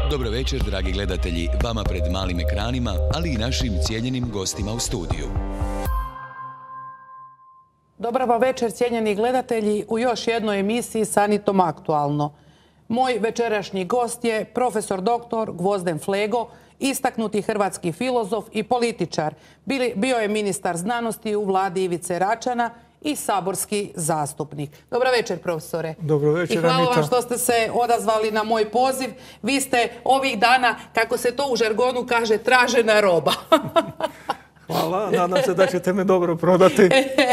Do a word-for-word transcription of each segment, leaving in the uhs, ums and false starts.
Dobro večer, dragi gledatelji, vama pred malim ekranima, ali i našim cijenjenim gostima u studiju. Dobar vam večer, cijenjeni gledatelji, u još jednoj emisiji Sanitom aktualno. Moj večerašnji gost je profesor doktor Gvozden Flego, istaknuti hrvatski filozof i političar. Bio je ministar znanosti u vladi Ivice Račana i saborski zastupnik. Dobar večer, profesore. Dobro večer, Anita. I hvala vam što ste se odazvali na moj poziv. Vi ste ovih dana, kako se to u žargonu kaže, tražena roba. Hvala, nadam se da ćete me dobro prodati.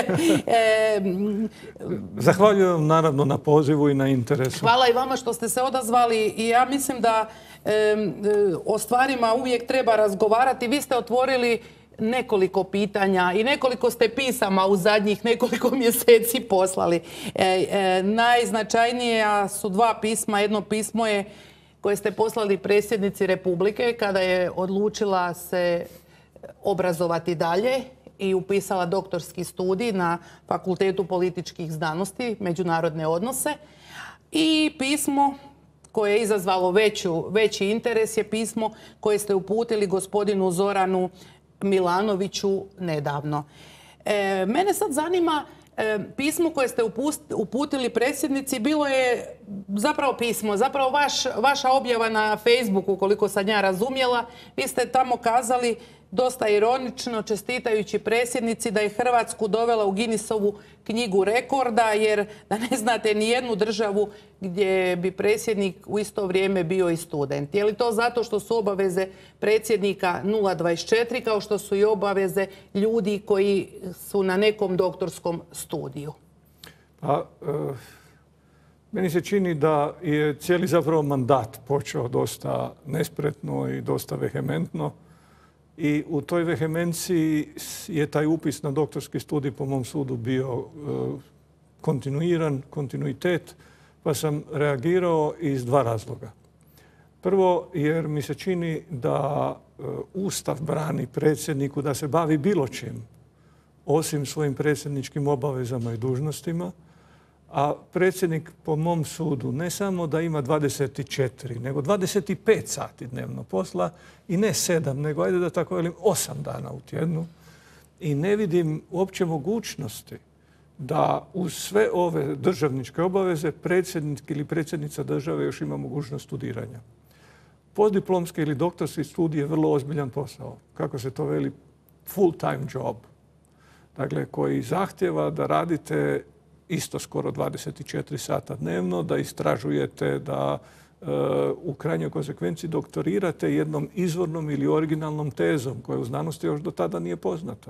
Zahvaljujem naravno na pozivu i na interesu. Hvala i vama što ste se odazvali i ja mislim da e, o stvarima uvijek treba razgovarati. Vi ste otvorili nekoliko pitanja i nekoliko ste pisama u zadnjih nekoliko mjeseci poslali. E, e, najznačajnija su dva pisma. Jedno pismo je koje ste poslali predsjednici Republike kada je odlučila se obrazovati dalje i upisala doktorski studij na Fakultetu političkih znanosti, međunarodne odnose. I pismo koje je izazvalo veću, veći interes je pismo koje ste uputili gospodinu Zoranu Milanoviću nedavno. E, mene sad zanima, e, pismo koje ste uputili predsjednici bilo je zapravo pismo, zapravo vaš, vaša objava na Facebooku, koliko sam ja razumjela. Vi ste tamo kazali dosta ironično, čestitajući predsjednici, da je Hrvatsku dovela u Guinnessovu knjigu rekorda, jer da ne znate ni jednu državu gdje bi predsjednik u isto vrijeme bio i student. Je li to zato što su obaveze predsjednika nula dvadeset četiri, kao što su i obaveze ljudi koji su na nekom doktorskom studiju? Pa, e, meni se čini da je cijeli zapravo mandat počeo dosta nespretno i dosta vehementno. I u toj vehemenciji je taj upis na doktorski studij po mom sudu bio e, kontinuiran, kontinuitet, pa sam reagirao iz dva razloga. Prvo, jer mi se čini da e, Ustav brani predsjedniku da se bavi bilo čim, osim svojim predsjedničkim obavezama i dužnostima, a predsjednik po mom sudu ne samo da ima dvadeset četiri, nego dvadeset pet sati dnevno posla i ne sedam, nego ajde da tako velim osam dana u tjednu. I ne vidim uopće mogućnosti da uz sve ove državničke obaveze predsjednik ili predsjednica države još ima mogućnost studiranja. Postdiplomski ili doktorski studij je vrlo ozbiljan posao. Kako se to veli, full time job. Dakle, koji zahtjeva da radite isto skoro dvadeset četiri sata dnevno, da istražujete, da e, u krajnjoj konsekvenciji doktorirate jednom izvornom ili originalnom tezom koja u znanosti još do tada nije poznata.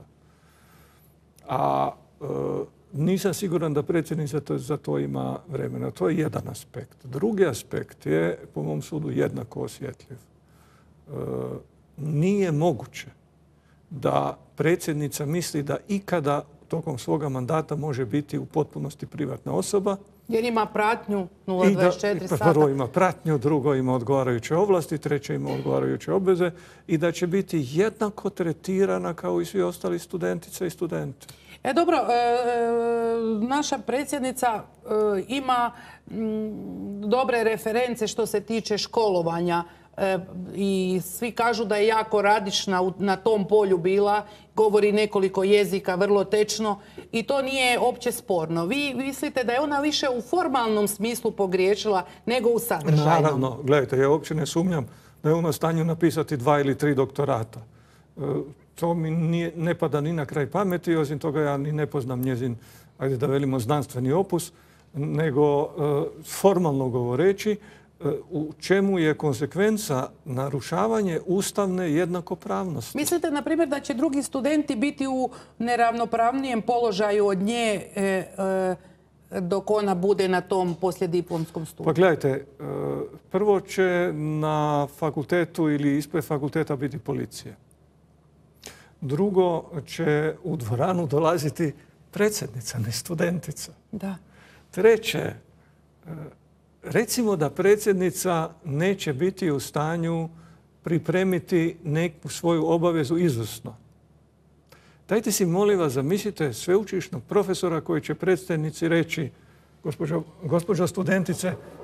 A e, nisam siguran da predsjednica to, za to ima vremena. To je jedan aspekt. Drugi aspekt je, po mom sudu, jednako osjetljiv. E, nije moguće da predsjednica misli da ikada tokom svoga mandata može biti u potpunosti privatna osoba. Jer ima pratnju nula dvadeset četiri sata. Prvo ima pratnju, drugo ima odgovarajuće ovlasti, treće ima odgovarajuće obveze i da će biti jednako tretirana kao i svi ostali studentice i studenti. E dobro, e, naša predsjednica e, ima m, dobre reference što se tiče školovanja. I svi kažu da je jako radišna na tom polju bila, govori nekoliko jezika vrlo tečno i to nije opće sporno. Vi mislite da je ona više u formalnom smislu pogriješila nego u sadržajnom? Naravno, gledajte, ja uopće ne sumnjam da je ona u stanju napisati dva ili tri doktorata. To mi nije, ne pada ni na kraj pameti, osim toga ja ni ne poznam njezin, ajde da velimo, znanstveni opus, nego formalno govoreći, u čemu je konsekvenca narušavanje ustavne jednakopravnosti. Mislite, na primjer, da će drugi studenti biti u neravnopravnijem položaju od nje e, e, dok ona bude na tom poslijediplomskom studiju? Pa gledajte, prvo će na fakultetu ili ispred fakulteta biti policija. Drugo će u dvoranu dolaziti predsjednica, ne studentica. Da. Treće, recimo da predsjednica neće biti u stanju pripremiti neku svoju obavezu izvrsno. Dajte si, molim vas, zamislite sveučilišnog profesora koji će predsjednici reći: gospođo, gospođo studentice,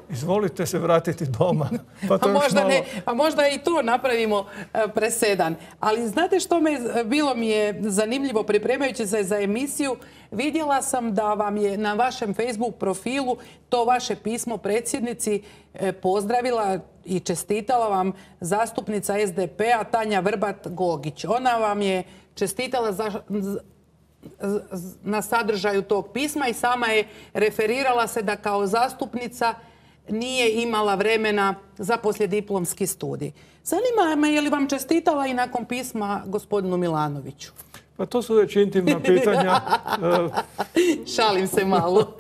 izvolite se vratiti doma. Pa to a, još možda malo... ne, a možda i to napravimo e, presedan. Ali znate što me, bilo mi je zanimljivo pripremajući se za emisiju, vidjela sam da vam je na vašem Facebook profilu to vaše pismo predsjednici e, pozdravila i čestitala vam zastupnica S D P-a Tanja Vrbat-Gogić. Ona vam je čestitala za, na sadržaju tog pisma i sama je referirala se da kao zastupnica nije imala vremena za poslijediplomski studij. Zanima me je li vam čestitala i nakon pisma gospodinu Milanoviću? Pa to su već intimna pitanja. Šalim se malo.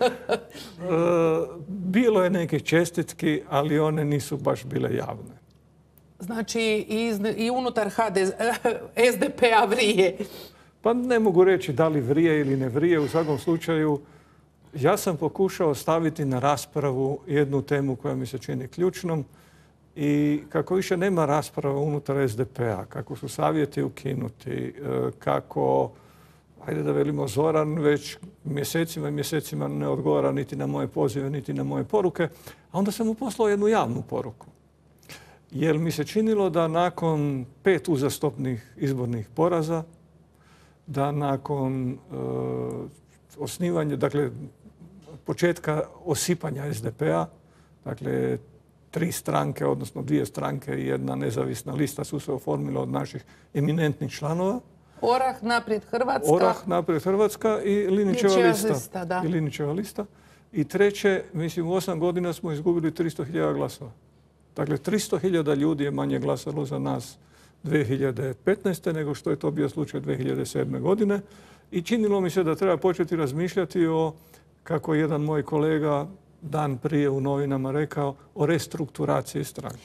Bilo je nekih čestitki, ali one nisu baš bile javne. Znači i, i unutar S D P-a vrije. Pa ne mogu reći da li vrije ili ne vrije. U svakom slučaju, ja sam pokušao staviti na raspravu jednu temu koja mi se čini ključnom i kako više nema rasprava unutar S D P-a, kako su savjeti ukinuti, kako, ajde da velimo, Zoran već mjesecima i mjesecima ne odgovara niti na moje pozive, niti na moje poruke, a onda sam mu poslao jednu javnu poruku. Jer mi se činilo da nakon pet uzastopnih izbornih poraza, da nakon uh, osnivanja, dakle, početka osipanja S D P-a, dakle, tri stranke, odnosno dvije stranke i jedna nezavisna lista su se oformile od naših eminentnih članova. Orah, Naprijed Hrvatska. Orah, Naprijed Hrvatska i Linićeva lista. lista da. I Linićeva lista. I treće, mislim, u osam godina smo izgubili tristo hiljada glasova. Dakle, tristo hiljada ljudi je manje glasalo za nas dvije hiljade petnaeste. nego što je to bio slučaj dvije hiljade sedme. godine. I činilo mi se da treba početi razmišljati o, kako je jedan moj kolega dan prije u novinama rekao, o restrukturaciji stranke.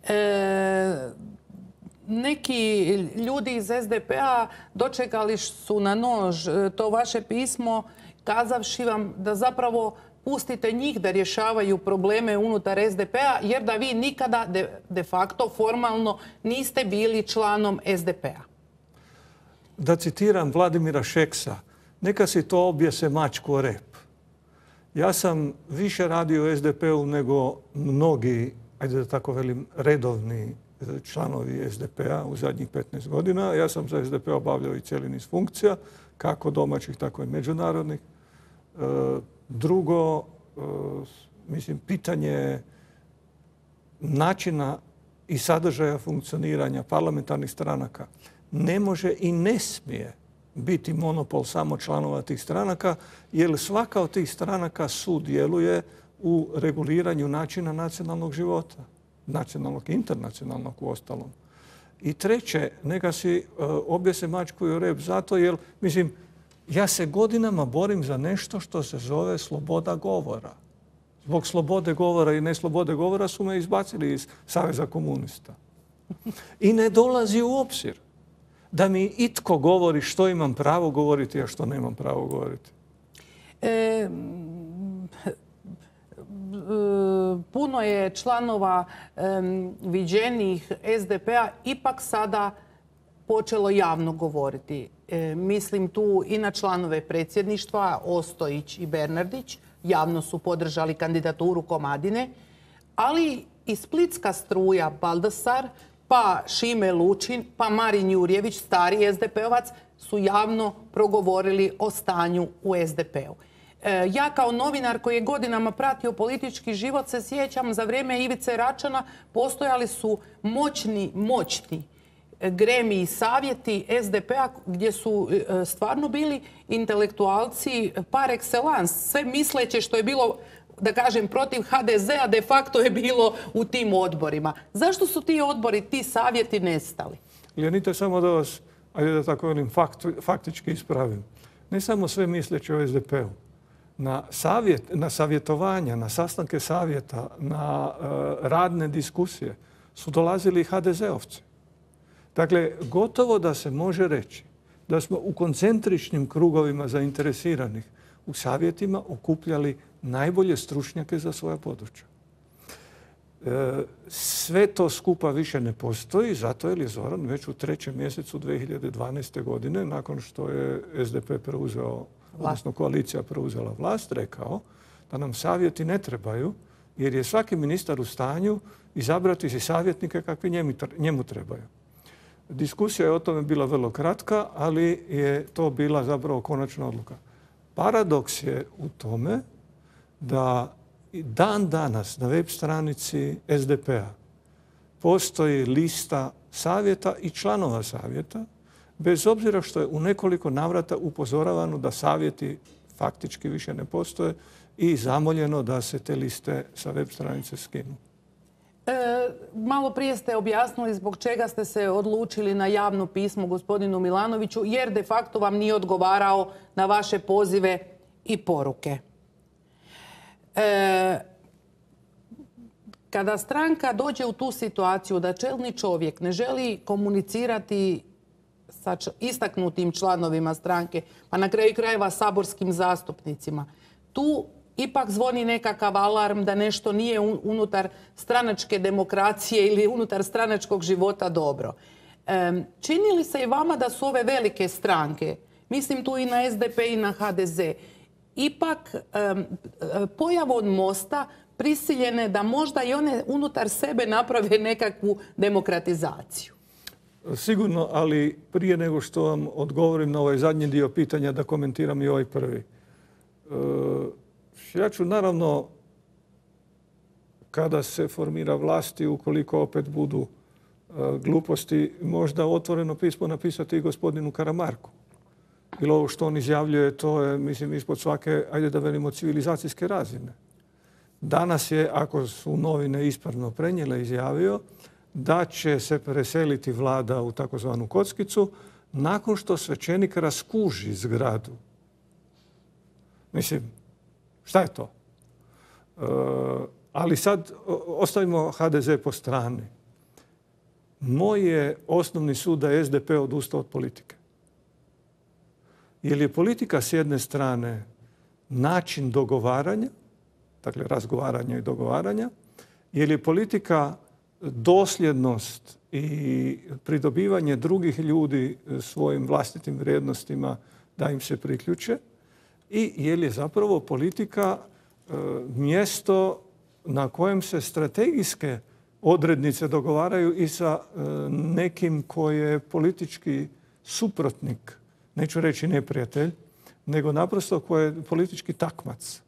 E, neki ljudi iz S D P-a dočekali su na nož to vaše pismo kazavši vam da zapravo pustite njih da rješavaju probleme unutar S D P-a jer da vi nikada de, de facto formalno niste bili članom S D P-a. Da citiram Vladimira Šeksa, neka si to objese mačku o rep. Ja sam više radio u S D P-u nego mnogi, ajde da tako velim, redovni članovi S D P-a u zadnjih petnaest godina. Ja sam za S D P obavljao i cijeli niz funkcija, kako domaćih, tako i međunarodnih. Drugo, mislim, pitanje načina i sadržaja funkcioniranja parlamentarnih stranaka ne može i ne smije biti monopol samo članova tih stranaka, jer svaka od tih stranaka sudjeluje u reguliranju načina nacionalnog života, nacionalnog i internacionalnog u ostalom. I treće, neka si uh, objese mačku i o rep zato jer, mislim, ja se godinama borim za nešto što se zove sloboda govora. Zbog slobode govora i neslobode govora su me izbacili iz Saveza komunista. I ne dolazi u obzir da mi itko govori što imam pravo govoriti, a što nemam pravo govoriti. E, puno je članova e, viđenih S D P-a ipak sada počelo javno govoriti. E, mislim tu i na članove predsjedništva, Ostojić i Bernardić. Javno su podržali kandidaturu Komadine. Ali i splitska struja Baldasar, pa Šime Lučin, pa Marin Jurjević, stari S D P-ovac, su javno progovorili o stanju u S D P-u. E, ja kao novinar koji je godinama pratio politički život se sjećam za vrijeme Ivice Račana postojali su moćni, moćni gremiji savjeti S D P-a gdje su e, stvarno bili intelektualci par excellence, sve misleće što je bilo, da kažem, protiv H D Z-a de facto je bilo u tim odborima. Zašto su ti odbori, ti savjeti nestali? Lijanite, samo da vas, ajde da tako velim, fakt, faktički ispravim. Ne samo sve misleće o S D P-u. Na, savjet, na savjetovanja, na sastanke savjeta, na uh, radne diskusije su dolazili H D Z-ovci. Dakle, gotovo da se može reći da smo u koncentričnim krugovima zainteresiranih u savjetima okupljali najbolje stručnjake za svoja područja. E, sve to skupa više ne postoji, zato je Zoran već u trećem mjesecu dvije hiljade dvanaeste. godine, nakon što je S D P preuzeo, odnosno koalicija preuzela vlast, rekao da nam savjeti ne trebaju, jer je svaki ministar u stanju izabrati si savjetnike kakvi njemu trebaju. Diskusija je o tome bila vrlo kratka, ali je to bila zapravo konačna odluka. Paradoks je u tome da dan danas na web stranici es de pe a postoji lista savjeta i članova savjeta, bez obzira što je u nekoliko navrata upozoravano da savjeti faktički više ne postoje i zamoljeno da se te liste sa web stranice skinu. E, malo prije ste objasnili zbog čega ste se odlučili na javno pismo gospodinu Milanoviću, jer de facto vam nije odgovarao na vaše pozive i poruke. E, kada stranka dođe u tu situaciju da čelni čovjek ne želi komunicirati sa istaknutim članovima stranke, pa na kraju krajeva saborskim zastupnicima, tu ipak zvoni nekakav alarm da nešto nije unutar stranačke demokracije ili unutar stranačkog života dobro. Čini li se i vama da su ove velike stranke, mislim tu i na es de pe i na ha de ze, ipak pojavom Mosta prisiljene da možda i one unutar sebe naprave nekakvu demokratizaciju? Sigurno, ali prije nego što vam odgovorim na ovaj zadnji dio pitanja, da komentiram i ovaj prvi. Ja ću naravno, kada se formira vlasti, ukoliko opet budu gluposti, možda otvoreno pismo napisati i gospodinu Karamarku. Jer ovo što on izjavljuje, to je, mislim, ispod svake, ajde da velimo, civilizacijske razine. Danas je, ako su novine ispravno prenijele, izjavio da će se preseliti vlada u takozvanu kockicu nakon što svećenik raskuži zgradu. Mislim, šta je to? E, ali sad ostavimo ha de ze po strani. Moj je osnovni sud da je es de pe odustao od politike. Jer je politika s jedne strane način dogovaranja, dakle razgovaranja i dogovaranja, jer je politika dosljednost i pridobivanje drugih ljudi svojim vlastitim vrijednostima da im se priključe, i jer je zapravo politika e, mjesto na kojem se strategijske odrednice dogovaraju i sa e, nekim koji je politički suprotnik, neću reći neprijatelj, nego naprosto koji je politički takmac.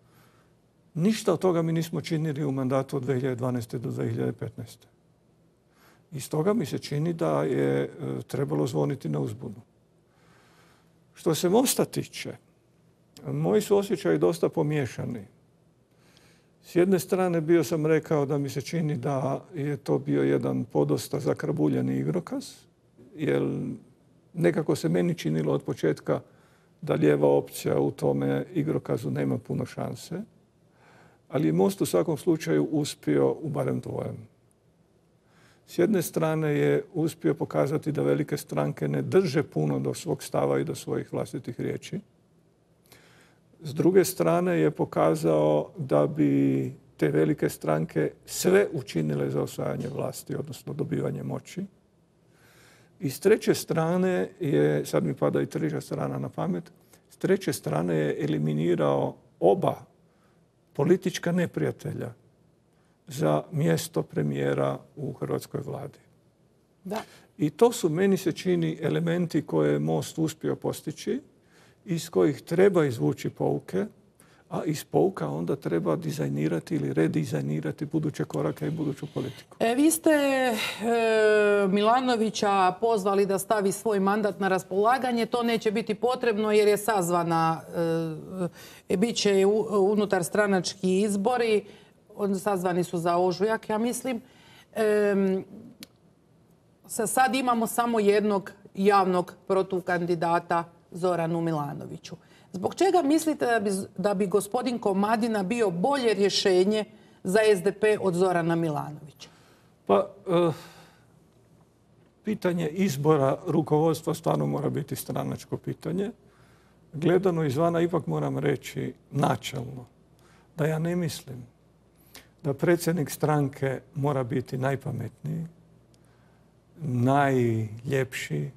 Ništa od toga mi nismo činili u mandatu od dvije hiljade dvanaeste do dvije hiljade petnaeste. I stoga mi se čini da je e, trebalo zvoniti na uzbunu. Što se Mosta tiče, moji su osjećaji dosta pomiješani. S jedne strane bio sam rekao da mi se čini da je to bio jedan podosta zakrabuljeni igrokaz, jer nekako se meni činilo od početka da lijeva opcija u tome igrokazu nema puno šanse, ali je Most u svakom slučaju uspio u barem dvojem. S jedne strane je uspio pokazati da velike stranke ne drže puno do svog stava i do svojih vlastitih riječi. S druge strane je pokazao da bi te velike stranke sve učinile za osvajanje vlasti, odnosno dobivanje moći. I s treće strane je, sad mi pada i treća strana na pamet, s treće strane je eliminirao oba politička neprijatelja za mjesto premijera u hrvatskoj vladi. Da. I to su, meni se čini, elementi koje je Most uspio postići, iz kojih treba izvući pouke, a iz pouka onda treba dizajnirati ili redizajnirati buduće korake i buduću politiku. E, vi ste e, Milanovića pozvali da stavi svoj mandat na raspolaganje. To neće biti potrebno jer je sazvana, e, bit će unutar stranački izbori. Sazvani su za ožujak, ja mislim. E, sad imamo samo jednog javnog protukandidata, Zoranu Milanoviću. Zbog čega mislite da bi, da bi gospodin Komadina bio bolje rješenje za es de pe od Zorana Milanovića? Pa, uh, pitanje izbora rukovodstva stvarno mora biti stranačko pitanje. Gledano izvana ipak moram reći načelno da ja ne mislim da predsjednik stranke mora biti najpametniji, najljepši,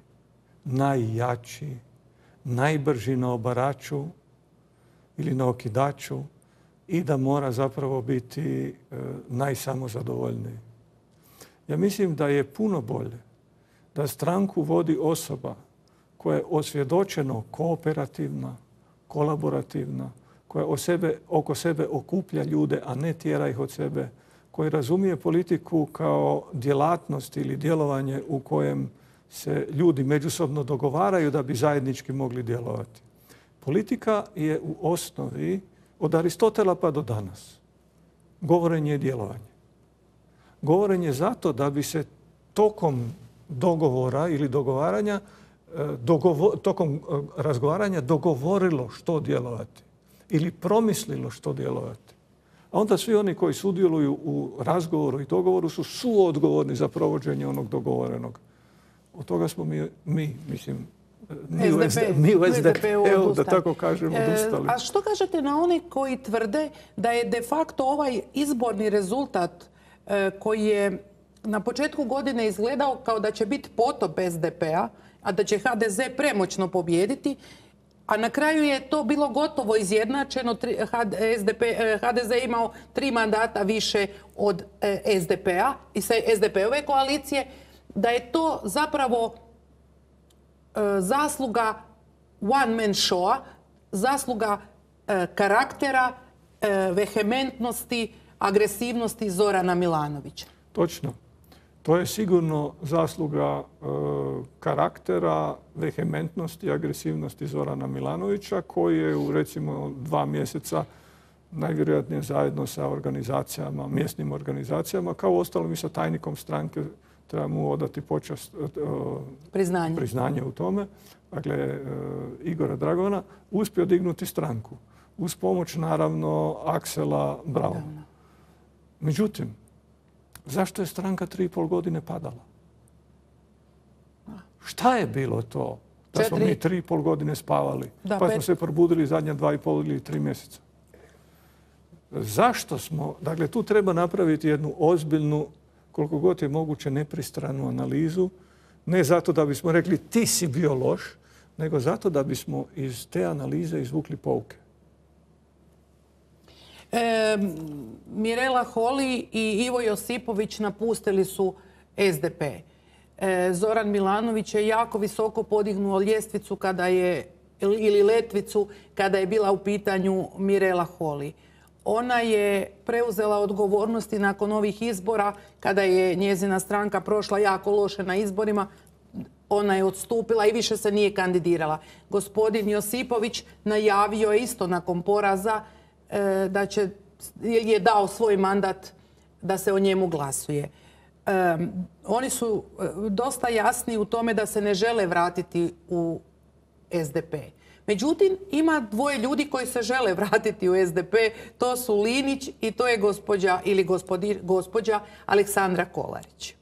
najjači, najbrži na obaraču ili na okidaču, i da mora zapravo biti e, najsamozadovoljniji. Ja mislim da je puno bolje da stranku vodi osoba koja je osvjedočeno kooperativna, kolaborativna, koja o sebe, oko sebe okuplja ljude, a ne tjera ih od sebe, koji razumije politiku kao djelatnost ili djelovanje u kojem se ljudi međusobno dogovaraju da bi zajednički mogli djelovati. Politika je u osnovi od Aristotela pa do danas govorenje i djelovanje. Govorenje zato da bi se tokom dogovora ili dogovaranja, dogovo, tokom razgovaranja dogovorilo što djelovati ili promislilo što djelovati. A onda svi oni koji sudjeluju u razgovoru i dogovoru su suodgovorni za provođenje onog dogovorenog. Od toga smo mi, mi mislim, mi u, S D P, mi u S D P-u da tako kažemo, odustali. E, a što kažete na one koji tvrde da je de facto ovaj izborni rezultat e, koji je na početku godine izgledao kao da će biti potop S D P-a, a da će H D Z premoćno pobijediti, a na kraju je to bilo gotovo izjednačeno. S D P, H D Z je imao tri mandata više od S D P-a i S D P-ove koalicije, da je to zapravo e, zasluga one man showa, zasluga e, karaktera, e, vehementnosti, agresivnosti Zorana Milanovića. Točno. To je sigurno zasluga e, karaktera, vehementnosti, agresivnosti Zorana Milanovića, koji je u recimo dva mjeseca najvjerojatnije zajedno sa organizacijama, mjesnim organizacijama, kao ostalom i sa tajnikom stranke, treba mu odati počast, e, priznanje. priznanje u tome, dakle e, Igora Dragona, uspio dignuti stranku. Uz pomoć, naravno, Aksela Brauna. Međutim, zašto je stranka tri i pol godine padala? Šta je bilo to da smo Četiri. mi tri i pol godine spavali, Da, pa pet. smo se probudili zadnja dva i pol ili tri mjeseca? Zašto smo, dakle tu treba napraviti jednu ozbiljnu, koliko god je moguće nepristranu analizu, ne zato da bismo rekli ti si bio loš, nego zato da bismo iz te analize izvukli pouke. E, Mirela Holy i Ivo Josipović napustili su S D P. E, Zoran Milanović je jako visoko podignuo ljestvicu kada je, ili letvicu kada je bila u pitanju Mirela Holy. Ona je preuzela odgovornosti nakon ovih izbora kada je njezina stranka prošla jako loše na izborima. Ona je odstupila i više se nije kandidirala. Gospodin Josipović najavio je isto nakon poraza da će, je dao svoj mandat da se o njemu glasuje. E, oni su dosta jasni u tome da se ne žele vratiti u S D P. Međutim, ima dvoje ljudi koji se žele vratiti u S D P. To su Linić i to je gospođa ili gospodi, gospođa Aleksandra Kolarić.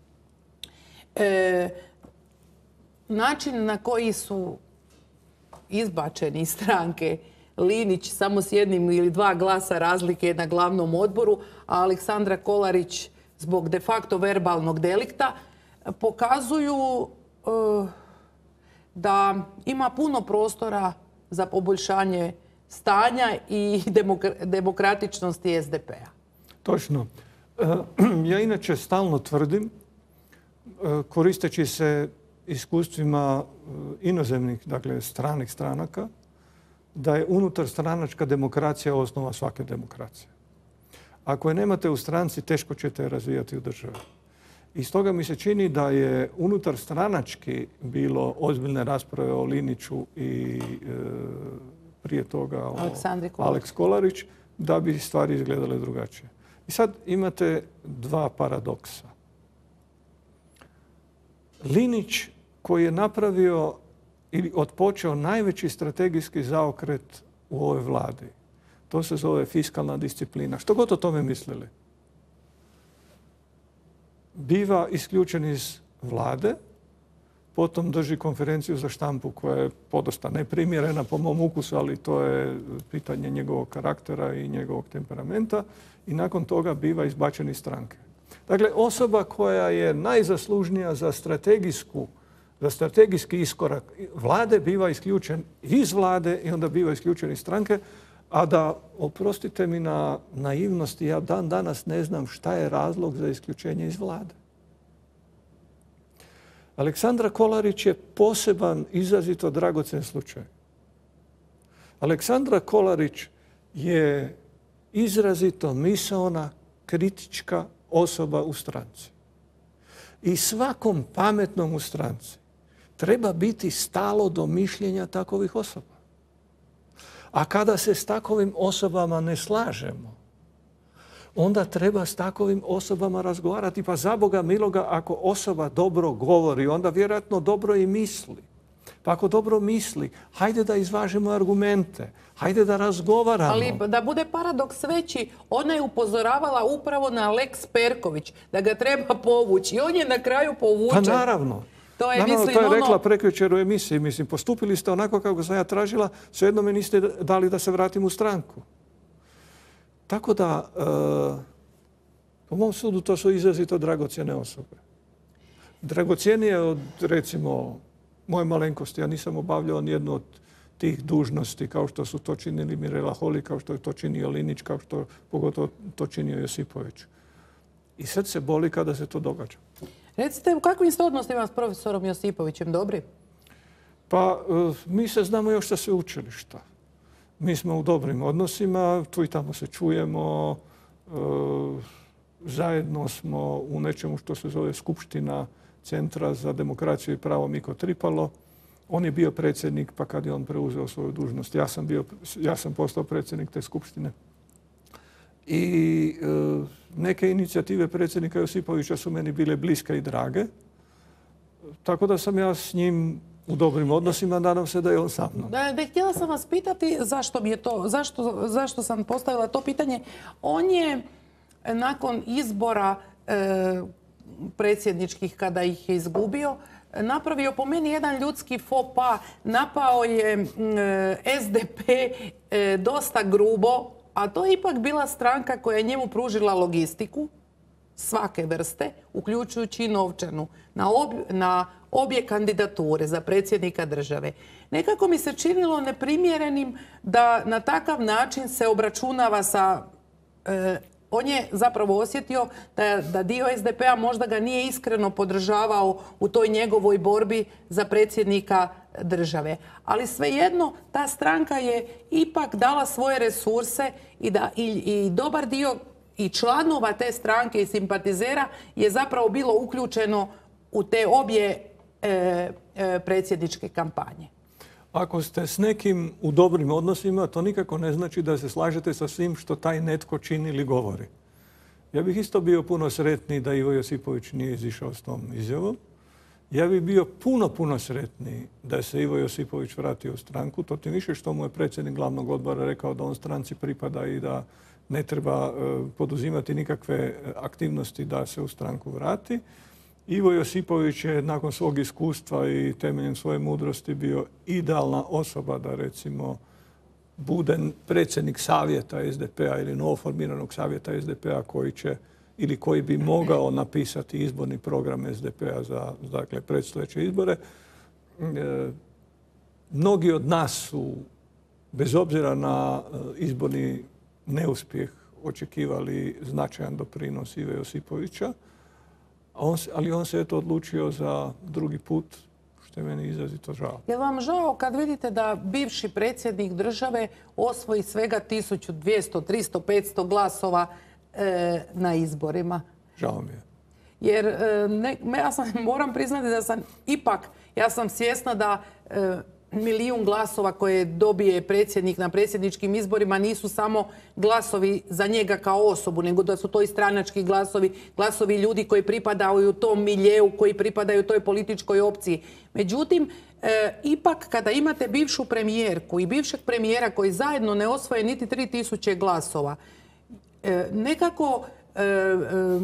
E, način na koji su izbačeni iz stranke Linić samo s jednim ili dva glasa razlike na glavnom odboru, a Aleksandra Kolarić zbog de facto verbalnog delikta, pokazuju uh, da ima puno prostora za poboljšanje stanja i demokratičnosti S D P-a. Točno. Ja inače stalno tvrdim, koristeći se iskustvima inozemnih, dakle stranih stranaka, da je unutar stranačka demokracija osnova svake demokracije. Ako je nemate u stranci, teško ćete je razvijati u državi. I stoga mi se čini da je unutar stranački bilo ozbiljne rasprave o Liniću i e, prije toga o Aleks Kolarić, da bi stvari izgledale drugačije. I sad imate dva paradoksa. Linić koji je napravio ili otpočeo najveći strategijski zaokret u ovoj vladi. To se zove fiskalna disciplina. Što god o tome mislili. Biva isključen iz vlade, potom drži konferenciju za štampu koja je podosta neprimjerena po mom ukusu, ali to je pitanje njegovog karaktera i njegovog temperamenta i nakon toga biva izbačen iz stranke. Dakle, osoba koja je najzaslužnija za strategijsku za strategijski iskorak vlade biva isključen iz vlade i onda biva isključen iz stranke, A da, oprostite mi na naivnosti, ja dan danas ne znam šta je razlog za isključenje iz vlade. Aleksandra Kolarić je poseban, izrazito dragocen slučaj. Aleksandra Kolarić je izrazito misaona, kritička osoba u stranci. I svakom pametnom u stranci treba biti stalo do mišljenja takovih osoba. A kada se s takovim osobama ne slažemo, onda treba s takovim osobama razgovarati. Pa za Boga miloga, ako osoba dobro govori, onda vjerojatno dobro i misli. Pa ako dobro misli, hajde da izvažemo argumente, hajde da razgovaramo. Ali da bude paradoks veći, ona je upozoravala upravo na Lex Perković, da ga treba povući. I on je na kraju povučen. Pa naravno. To je, naravno, mislim, to je ono... rekla prekjučer u emisiji. Mislim, postupili ste onako kako sam ja tražila, svejedno me niste dali da se vratim u stranku. Tako da, e, po mom sudu, to su izrazito dragocjene osobe. Dragocjenije od, recimo, moje malenkosti. Ja nisam obavljao nijednu od tih dužnosti kao što su to činili Mirela Holy, kao što je to činio Linić, kao što pogotovo to činio Josipović. I sad se boli kada se to događa. Recite, u kakvim ste odnosima s profesorom Josipovićem? Dobri? Pa, mi se znamo još sa sveučilišta. Mi smo u dobrim odnosima, tu i tamo se čujemo, zajedno smo u nečemu što se zove Skupština Centra za demokraciju i pravo Miko Tripalo. On je bio predsjednik, pa kad je on preuzeo svoju dužnost, ja sam, bio, ja sam postao predsjednik te skupštine. I e, neke inicijative predsjednika Josipovića su meni bile bliske i drage. Tako da sam ja s njim u dobrim odnosima, nadam se da je on sa mnom. Da, da, htjela sam vas pitati zašto, mi je to, zašto, zašto sam postavila to pitanje. On je nakon izbora e, predsjedničkih, kada ih je izgubio, napravio po meni jedan ljudski faux pas. Napao je e, S D P e, dosta grubo, a to je ipak bila stranka koja je njemu pružila logistiku svake vrste, uključujući i novčanu, na, ob, na obje kandidature za predsjednika države. Nekako mi se činilo neprimjerenim da na takav način se obračunava sa... E, on je zapravo osjetio da, da dio S D P-a možda ga nije iskreno podržavao u toj njegovoj borbi za predsjednika države. Ali svejedno, ta stranka je ipak dala svoje resurse i, da, i, i dobar dio i članova te stranke i simpatizera je zapravo bilo uključeno u te obje e, e, predsjedničke kampanje. Ako ste s nekim u dobrim odnosima, to nikako ne znači da se slažete sa svim što taj netko čini ili govori. Ja bih isto bio puno sretniji da Ivo Josipović nije izišao s tom izjavom. Ja bih bio puno, puno sretniji da se Ivo Josipović vratio u stranku. To tim više što mu je predsjednik glavnog odbora rekao da on stranci pripada i da ne treba poduzimati nikakve aktivnosti da se u stranku vrati. Ivo Josipović je nakon svog iskustva i temeljem svoje mudrosti bio idealna osoba da, recimo, bude predsjednik savjeta S D P-a ili novoformiranog savjeta S D P-a koji će ili koji bi mogao napisati izborni program S D P-a za, dakle, predstojeće izbore. E, mnogi od nas su, bez obzira na izborni neuspjeh, očekivali značajan doprinos Ive Josipovića. On, ali on se eto odlučio za drugi put, što je meni izrazito žao. Je li vam žao kad vidite da bivši predsjednik države osvoji svega tisuću dvjesto, tristo, petsto glasova e, na izborima? Žao mi je. Jer e, ne, ja sam, moram priznati da sam ipak, ja sam svjesna da e, milijun glasova koje dobije predsjednik na predsjedničkim izborima nisu samo glasovi za njega kao osobu, nego da su to i stranački glasovi, glasovi ljudi koji pripadaju tom miljeu, koji pripadaju toj političkoj opciji. Međutim, e, ipak kada imate bivšu premijerku i bivšeg premijera koji zajedno ne osvoje niti tri tisuće glasova, e, nekako... E, e,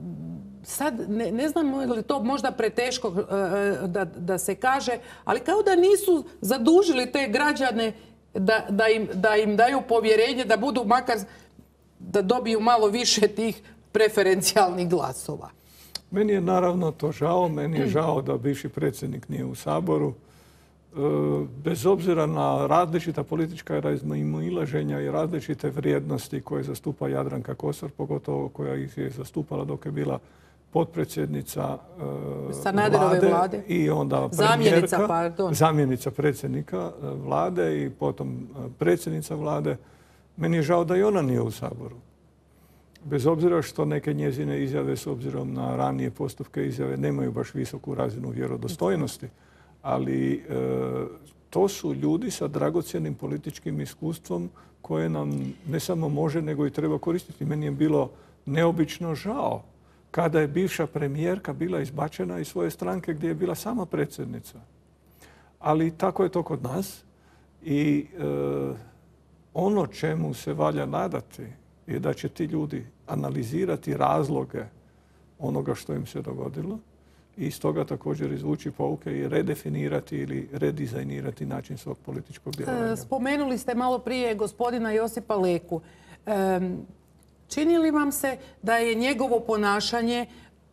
Sad ne, ne znam je li to možda preteško uh, da, da se kaže, ali kao da nisu zadužili te građane da, da, im, da im daju povjerenje, da budu makar, da dobiju malo više tih preferencijalnih glasova. Meni je naravno to žao. Meni je žao da bivši predsjednik nije u Saboru. bez obzira na različita politička razilaženja i različite vrijednosti koje zastupa Jadranka Kosor, pogotovo koja ih je zastupala dok je bila potpredsjednica Sanaderove vlade, vlade i onda zamjenica, pardon. zamjenica predsjednika vlade i potom predsjednica vlade. Meni je žao da i ona nije u Saboru. Bez obzira što neke njezine izjave s obzirom na ranije postupke izjave nemaju baš visoku razinu vjerodostojnosti, ali e, to su ljudi sa dragocjenim političkim iskustvom koje nam ne samo može nego i treba koristiti. Meni je bilo neobično žao kada je bivša premijerka bila izbačena iz svoje stranke gdje je bila sama predsjednica. Ali tako je to kod nas i e, ono čemu se valja nadati je da će ti ljudi analizirati razloge onoga što im se dogodilo i iz toga također izvući pouke i redefinirati ili redizajnirati način svog političkog djelovanja. Spomenuli ste malo prije gospodina Josipa Leku. Čini li vam se da je njegovo ponašanje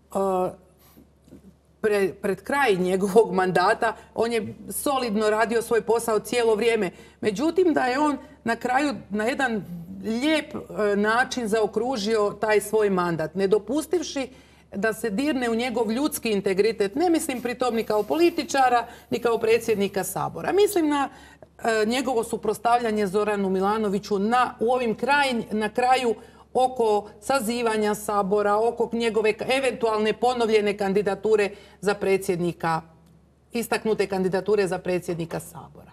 pred kraj njegovog mandata, on je solidno radio svoj posao cijelo vrijeme, međutim da je on na kraju na jedan lijep način zaokružio taj svoj mandat, ne dopustivši da se dirne u njegov ljudski integritet. Ne mislim pri tom ni kao političara, ni kao predsjednika Sabora. Mislim na e, njegovo suprotstavljanje Zoranu Milanoviću na, u ovim kraj, na kraju oko sazivanja Sabora, oko njegove eventualne ponovljene kandidature za predsjednika, istaknute kandidature za predsjednika Sabora.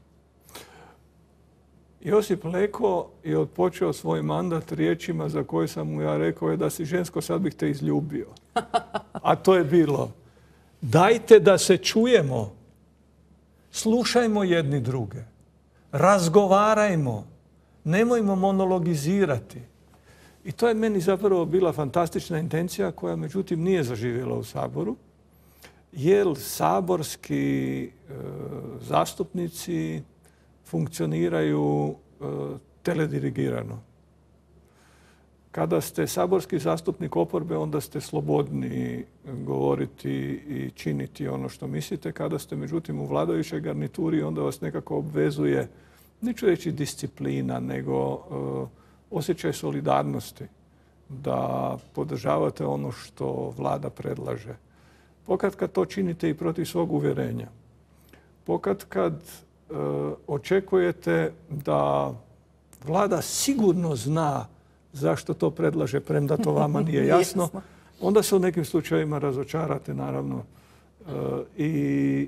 Josip Leko je odpočeo svoj mandat riječima za koje sam mu ja rekao je da si žensko, sad bih te izljubio. A to je bilo: dajte da se čujemo, slušajmo jedni druge, razgovarajmo, nemojmo monologizirati. I to je meni zapravo bila fantastična intencija koja međutim nije zaživjela u Saboru, jer saborski e, zastupnici funkcioniraju e, teledirigirano. Kada ste saborski zastupnik oporbe, onda ste slobodni govoriti i činiti ono što mislite. Kada ste međutim u vladajućoj garnituri, onda vas nekako obvezuje, neću reći disciplina, nego e, osjećaj solidarnosti da podržavate ono što vlada predlaže. Pokad kad to činite i protiv svog uvjerenja. Pokad kad e, očekujete da vlada sigurno zna zašto to predlaže, premda to vama nije jasno, onda se u nekim slučajevima razočarate, naravno. E, I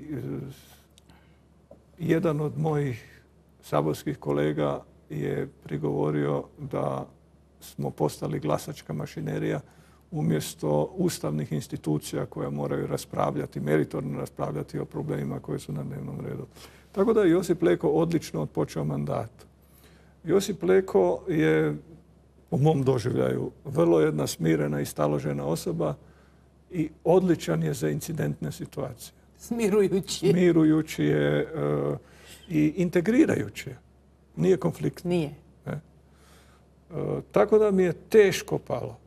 jedan od mojih saborskih kolega je prigovorio da smo postali glasačka mašinerija umjesto ustavnih institucija koje moraju raspravljati, meritorno raspravljati o problemima koji su na dnevnom redu. Tako da je Josip Leko odlično odpočeo mandat. Josip Leko je, u mom doživljaju, vrlo jedna smirena i staložena osoba i odličan je za incidentne situacije. Smirujući. Smirujući je uh, i integrirajući je. Nije konflikt. Nije. Ne? E, tako da mi je teško palo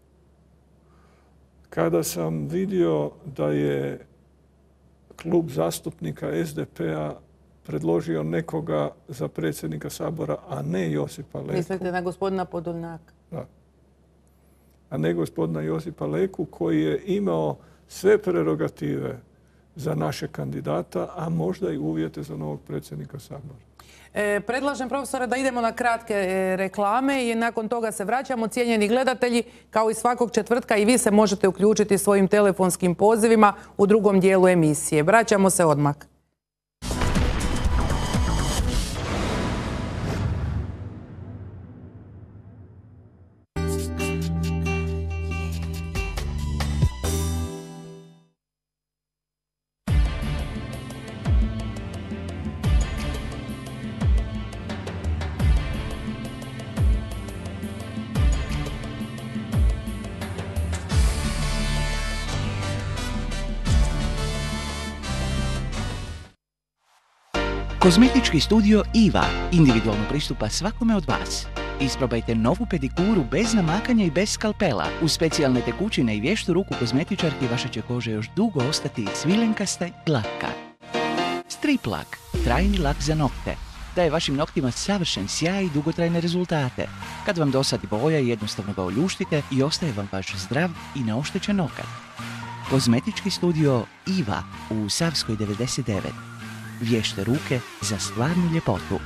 kada sam vidio da je klub zastupnika es de pe-a predložio nekoga za predsjednika Sabora, a ne Josipa Leku. Mislite na gospodina Podolnjaka? Da. A ne gospodina Josipa Leku, koji je imao sve prerogative za naše kandidata, a možda i uvjete za novog predsjednika Sabora. E, predlažem, profesore, da idemo na kratke e, reklame i nakon toga se vraćamo. Cijenjeni gledatelji, kao i svakog četvrtka i vi se možete uključiti svojim telefonskim pozivima u drugom dijelu emisije. Vraćamo se odmah. Kozmetički studio Iva individualno pristupa svakome od vas. Isprobajte novu pedikuru bez namakanja i bez skalpela. Uz specijalne tekućine i vještu ruku kozmetičarki vaša će koža još dugo ostati svilenkasta i glatka. Triplak, trajni lak za nokte. Daje vašim noktima savršen sjaj i dugotrajne rezultate. Kad vam dosadi boja, jednostavno ga oljuštite i ostaje vam vaš zdrav i neoštećen nokat. Kozmetički studio Iva u Savskoj devedeset devet. Vješte ruke za stvarnu ljepotu.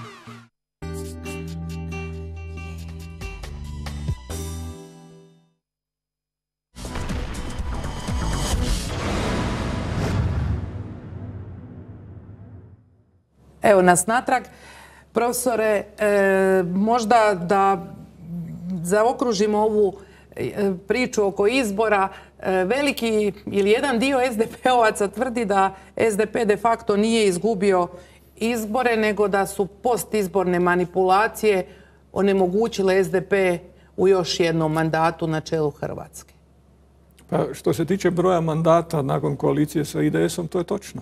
Evo nas natrag. Profesore, e, možda da zaokružimo ovu e, priču oko izbora. E, veliki ili jedan dio es de pe ovaca tvrdi da es de pe de facto nije izgubio izbore, nego da su postizborne manipulacije onemogućile es de pe u još jednom mandatu na čelu Hrvatske. Pa što se tiče broja mandata nakon koalicije sa i de esom, to je točno.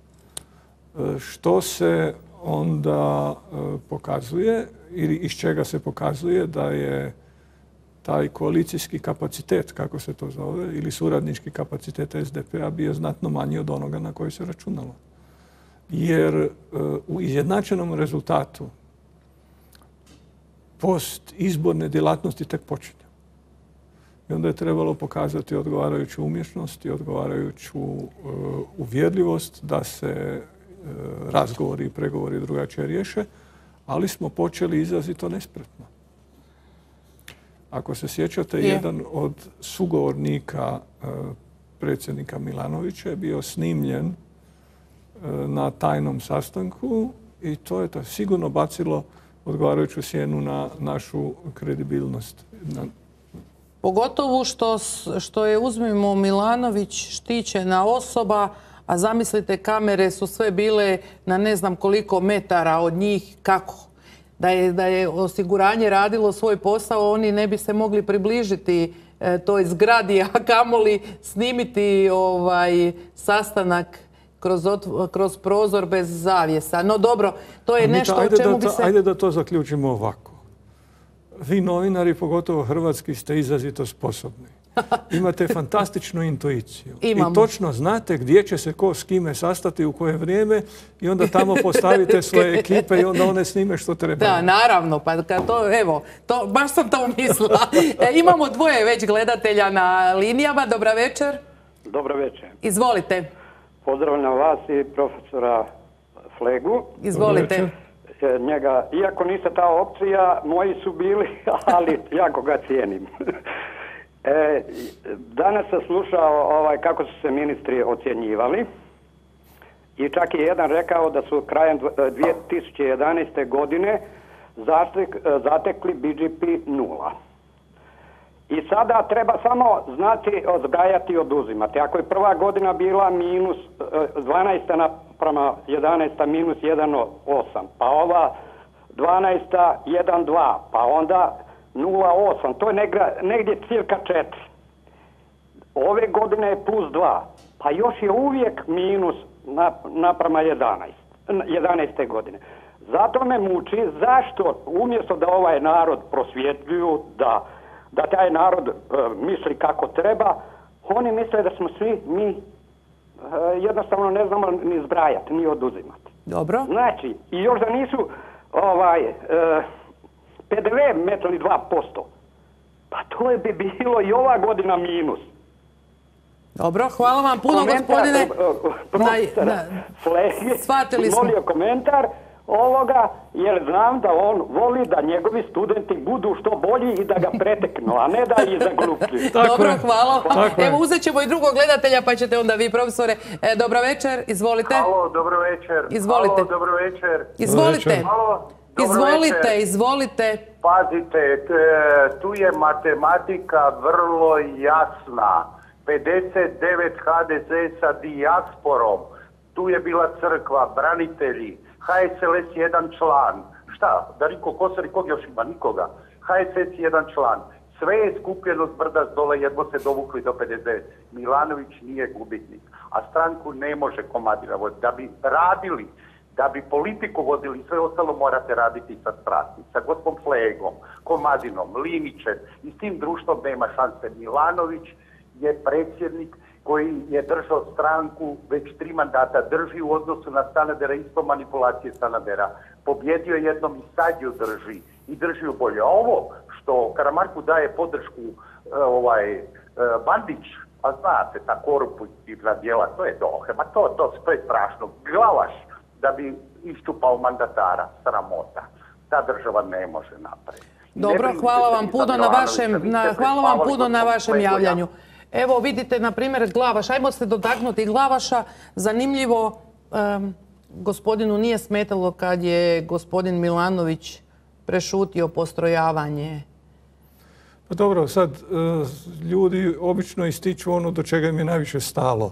Što se onda pokazuje ili iz čega se pokazuje da je taj koalicijski kapacitet, kako se to zove, ili suradnički kapacitet es de pe-a bio znatno manji od onoga na koji se računalo. Jer u izjednačenom rezultatu post izborne djelatnosti tek počinju. I onda je trebalo pokazati odgovarajuću umješnost i odgovarajuću uvjerljivost da se razgovori i pregovori drugačije riješe, ali smo počeli izrazito nespretno. Ako se sjećate, je. jedan od sugovornika predsjednika Milanovića je bio snimljen na tajnom sastanku i to je to sigurno bacilo odgovarajuću sjenu na našu kredibilnost. Pogotovo što, što je, uzmimo, Milanović štićena osoba, a zamislite, kamere su sve bile na ne znam koliko metara od njih. Kako? Da je, da je osiguranje radilo svoj posao, oni ne bi se mogli približiti e, toj zgradi, a kamoli snimiti ovaj, sastanak kroz, kroz prozor bez zavjesa. No dobro, to je nešto o čemu bi se... Ajde da to zaključimo ovako. Vi novinari, pogotovo hrvatski, ste izrazito sposobni. Imate fantastičnu intuiciju. Imamo. I točno znate gdje će se ko s kime sastati u koje vrijeme i onda tamo postavite svoje ekipe i onda one snime što treba. Da, naravno. Pa kad to, evo, to, baš sam to mislila. E, imamo dvoje već gledatelja na linijama. Dobra večer. Dobra večer. Izvolite. Pozdravljam vas i profesora Flegu. Izvolite. Njega, iako niste ta opcija, moji su bili, ali jako ga cijenim. E, danas sam slušao ovaj, kako su se ministri ocjenjivali i čak je jedan rekao da su krajem dvije tisuće jedanaeste. godine zatek, zatekli be đe pe nula. I sada treba samo znati odgajati i oduzimati. Ako je prva godina bila minus dvanaesta naprama jedanaesta minus jedan zarez osam, pa ova dvanaesta jedan zarez dva, pa onda nula zarez osam, to je negdje, negdje cirka četiri. Ove godine je plus dva, pa još je uvijek minus naprama jedanaeste. godine. Zato me muči zašto umjesto da ovaj narod prosvjetljuju, da, da taj narod e, misli kako treba, oni misle da smo svi mi e, jednostavno ne znamo ni zbrajati, ni oduzimati. Dobro. Znači, i još da nisu ovaj... E, pe de ve metali dva posto. Pa to je bi bilo i ova godina minus. Dobro, hvala vam puno, gospodine. Profesor Flege, shvatili smo. Molio komentar ovoga, jer znam da on voli da njegovi studenti budu što bolji i da ga preteknu, a ne da ih zaglupljuju. Dobro, hvala. Evo, uzet ćemo i drugog gledatelja, pa ćete onda vi, profesore. E, dobro večer, izvolite. Halo, dobro večer. Izvolite. Halo, dobro večer. Izvolite. Halo. Izvolite, večer. izvolite. Pazite, tu je matematika vrlo jasna. pedeset devet ha de ze sa dijasporom. Tu je bila crkva, branitelji. ha es el es jedan član. Šta? Da niko Kosor i kog još ima? Nikoga. ha es es jedan član. Sve je skupljeno s brda s dole, jedno se dovukli do pedeset devet. Milanović nije gubitnik. A stranku ne može Komadina voditi. Da bi radili, da bi politiku vodili, sve ostalo morate raditi sa strasti, sa gospom Flegom, Komadinom, Linićem i s tim društvom nema šanse. Milanović je predsjednik, koji je držao stranku, već tri mandata drži u odnosu na Sanadera, isto manipulacije Sanadera. Pobjedio je jednom i sad ju drži i drži ju bolje. A ovo što Karamarku daje podršku ovaj, Bandić, a znate, ta koruptivna djela, to je dohe, ma to, to, to je strašno. Glavaš da bi iščupao mandatara, sramota. Ta država ne može napraviti. Dobro, hvala vam puno na vašem, na, hvala vam puno na vašem javljanju. Evo vidite, na primjer, Glavaš. Ajmo se dotaknuti Glavaša. Zanimljivo, um, gospodinu nije smetalo kad je gospodin Milanović prešutio postrojavanje. Pa dobro, sad uh, ljudi obično ističu ono do čega im je najviše stalo.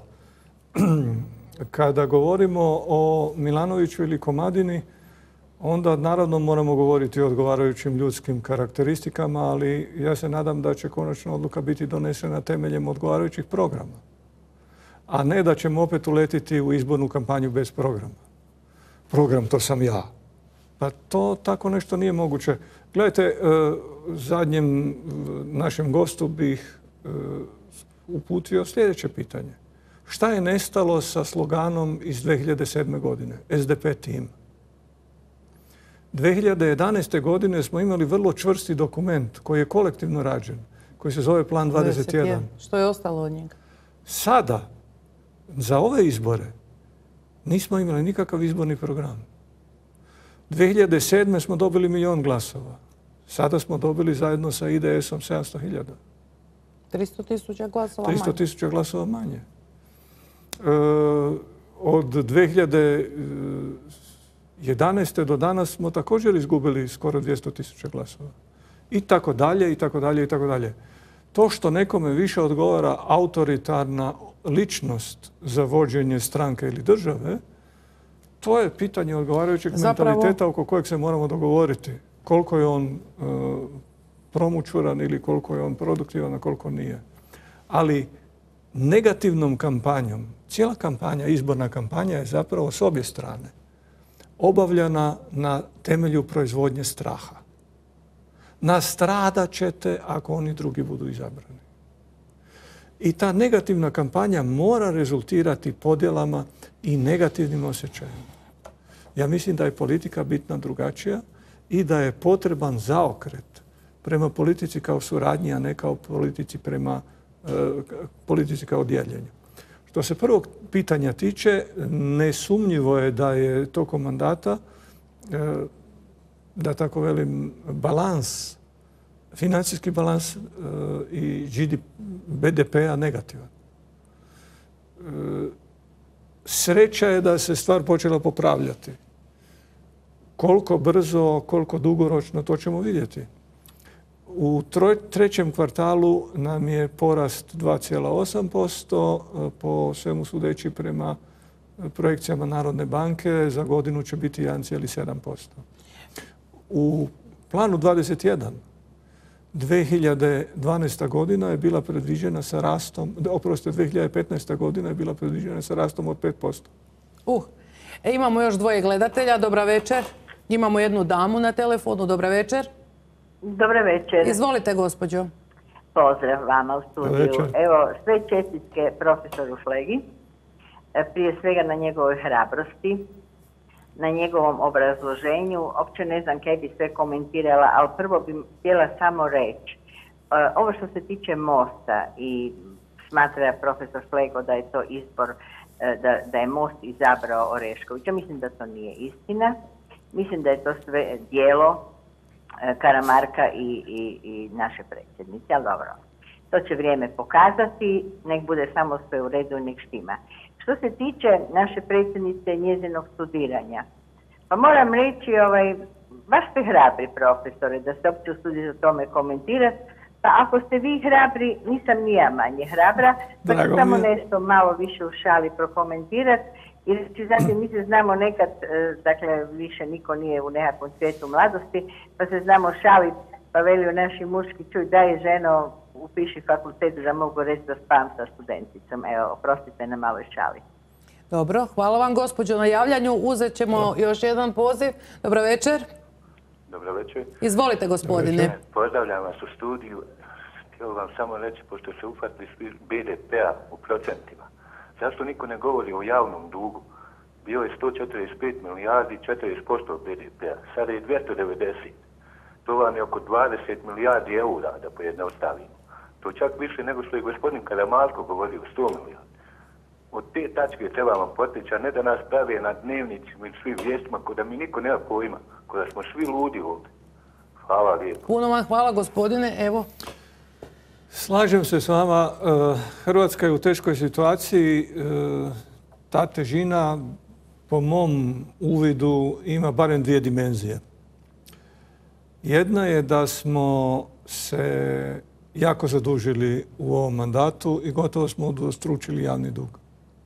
Kada govorimo o Milanoviću ili Komadini, onda naravno moramo govoriti o odgovarajućim ljudskim karakteristikama, ali ja se nadam da će konačna odluka biti donesena temeljem odgovarajućih programa. A ne da ćemo opet uletiti u izbornu kampanju bez programa. Program, to sam ja. Pa to tako nešto nije moguće. Gledajte, zadnjem našem gostu bih uputio sljedeće pitanje. Šta je nestalo sa sloganom iz dvije hiljade sedme. godine? S D P tim. dvije hiljade jedanaeste. godine smo imali vrlo čvrsti dokument koji je kolektivno rađen, koji se zove Plan dvadeset jedan. Što je ostalo od njega? Sada, za ove izbore, nismo imali nikakav izborni program. dvije hiljade sedme. smo dobili milijon glasova. Sada smo dobili zajedno sa I D S-om sedamsto hiljada. tristo tisuća glasova manje. tristo tisuća glasova manje. E, od dvije hiljade jedanaeste. do danas smo također izgubili skoro dvjesto tisuća glasova. I tako dalje, i tako dalje, i tako dalje. To što nekome više odgovara autoritarna ličnost za vođenje stranke ili države, to je pitanje odgovarajućeg Zapravo... mentaliteta oko kojeg se moramo dogovoriti. Koliko je on uh, promućuran ili koliko je on produktivan, a koliko nije. Ali negativnom kampanjom, cijela kampanja, izborna kampanja je zapravo s obje strane obavljena na temelju proizvodnje straha. Nastradat ćete ako oni drugi budu izabrani. I ta negativna kampanja mora rezultirati podjelama i negativnim osjećajima. Ja mislim da je politika bitna drugačija i da je potreban zaokret prema politici kao suradnji, a ne kao politici prema e, politici kao dijeljenju. Što se prvog pitanja tiče, nesumnjivo je da je tokom mandata, e, da tako velim, balans, financijski balans e, i B D P-a negativan. E, sreća je da se stvar počela popravljati. Koliko brzo, koliko dugoročno, to ćemo vidjeti. U troj, trećem kvartalu nam je porast dva zarez osam posto, po svemu sudeći prema projekcijama Narodne banke, za godinu će biti jedan zarez sedam posto. U planu dvadeset jedan dvije hiljade dvanaesta. godina je bila predviđena sa rastom, oprostite, dvije hiljade petnaesta. godina je bila predviđena sa rastom od pet posto. Uh, e, imamo još dvoje gledatelja. Dobra večer. Imamo jednu damu na telefonu. Dobra večer. Dobra večer. Izvolite, gospođo. Pozdrav vama u studiju. Evo, sve čestitke profesoru Flegi. Prije svega na njegovoj hrabrosti, na njegovom obrazloženju. Opće ne znam kaj bi sve komentirala, ali prvo bi htjela samo reći. Ovo što se tiče Mosta i smatra profesor Flego da je to izbor, da, da je Most izabrao Oreškovića. Mislim da to nije istina. Mislim da je to sve dijelo Karamarka i, i, i naše predsjednice, ali dobro. To će vrijeme pokazati, nek bude samo sve u redu i nek štima. Što se tiče naše predsjednice i njezinog studiranja, pa moram reći, ovaj, baš ste hrabri profesore, da se uopće usudite o tome komentirati, pa ako ste vi hrabri, nisam ni ja manje hrabra, pa ću samo nešto malo više u šali prokomentirati. Jer zatim mi se znamo nekad, dakle više niko nije u nekakvom svijetu mladosti, pa se znamo šaliti, pa veliju naši muški, čuj daj ženo, upiši fakultet da mogu reći da spavam sa studenticom. Evo, oprostite na maloj šali. Dobro, hvala vam gospođo na javljanju. Uzet ćemo još jedan poziv. Dobro večer. Dobro večer. Izvolite gospodine. Pozdravljam vas u studiju. htio vam samo reći, pošto se uhvatili svi B D P-a u procentima, zašto niko ne govori o javnom dugu? Bio je sto četrdeset pet milijardi, četrdeset posto B D P-a, sada je dvjesto devedeset. To vam je oko dvadeset milijardi eura, da pojednostavimo. To čak više nego što je gospodin Karamarko govorio, sto milijardi. Od te tačke trebamo potići, a ne da nas prave na dnevnicima i svim vijestima, ko da mi niko nema pojma, ko da smo svi ludi ovdje. Hvala lijepo. Puno vam hvala, gospodine. Evo. Slažem se s vama. Hrvatska je u teškoj situaciji. Ta težina, po mom uvidu, ima barem dvije dimenzije. Jedna je da smo se jako zadužili u ovom mandatu i gotovo smo udvostručili javni dug.